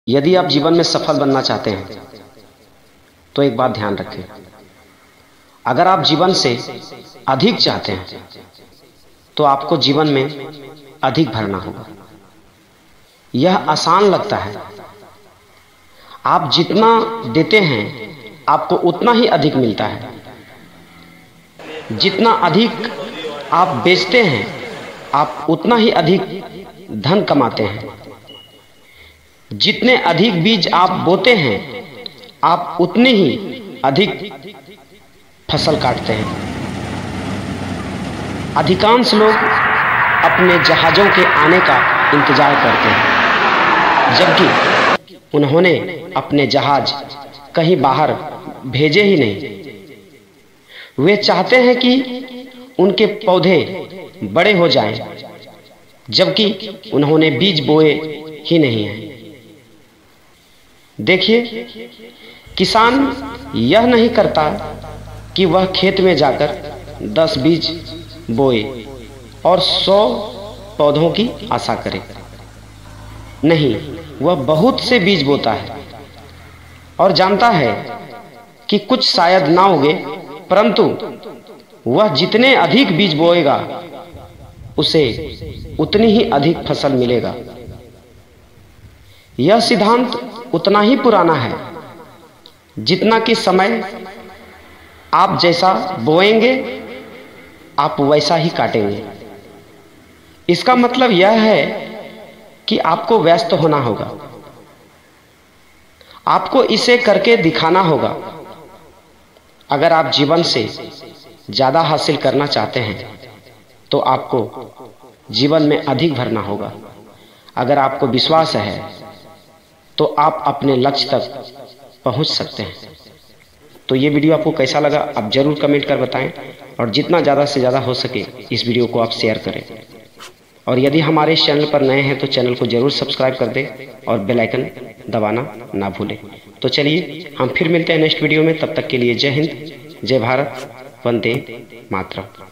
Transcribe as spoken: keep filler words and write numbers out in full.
यदि आप जीवन में सफल बनना चाहते हैं तो एक बात ध्यान रखें, अगर आप जीवन से अधिक चाहते हैं तो आपको जीवन में अधिक भरना होगा। यह आसान लगता है, आप जितना देते हैं आपको उतना ही अधिक मिलता है। जितना अधिक आप बेचते हैं आप उतना ही अधिक धन कमाते हैं। जितने अधिक बीज आप बोते हैं आप उतने ही अधिक फसल काटते हैं। अधिकांश लोग अपने जहाज़ों के आने का इंतजार करते हैं, जबकि उन्होंने अपने जहाज कहीं बाहर भेजे ही नहीं। वे चाहते हैं कि उनके पौधे बड़े हो जाएं, जबकि उन्होंने बीज बोए ही नहीं हैं। देखिए, किसान यह नहीं करता कि वह खेत में जाकर दस बीज बोए और सौ पौधों की आशा करे। नहीं, वह बहुत से बीज बोता है और जानता है कि कुछ शायद ना उगे, परंतु वह जितने अधिक बीज बोएगा उसे उतनी ही अधिक फसल मिलेगा। यह सिद्धांत उतना ही पुराना है जितना कि समय आप जैसा बोएंगे आप वैसा ही काटेंगे। इसका मतलब यह है कि आपको व्यस्त होना होगा, आपको इसे करके दिखाना होगा। अगर आप जीवन से ज़्यादा हासिल करना चाहते हैं तो आपको जीवन में अधिक भरना होगा। अगर आपको विश्वास है तो आप अपने लक्ष्य तक पहुंच सकते हैं। तो ये वीडियो आपको कैसा लगा आप ज़रूर कमेंट कर बताएं, और जितना ज़्यादा से ज़्यादा हो सके इस वीडियो को आप शेयर करें। और यदि हमारे इस चैनल पर नए हैं तो चैनल को ज़रूर सब्सक्राइब कर दें और बेल आइकन दबाना ना भूलें। तो चलिए हम फिर मिलते हैं नेक्स्ट वीडियो में, तब तक के लिए जय हिंद, जय भारत, वंदे मातरम।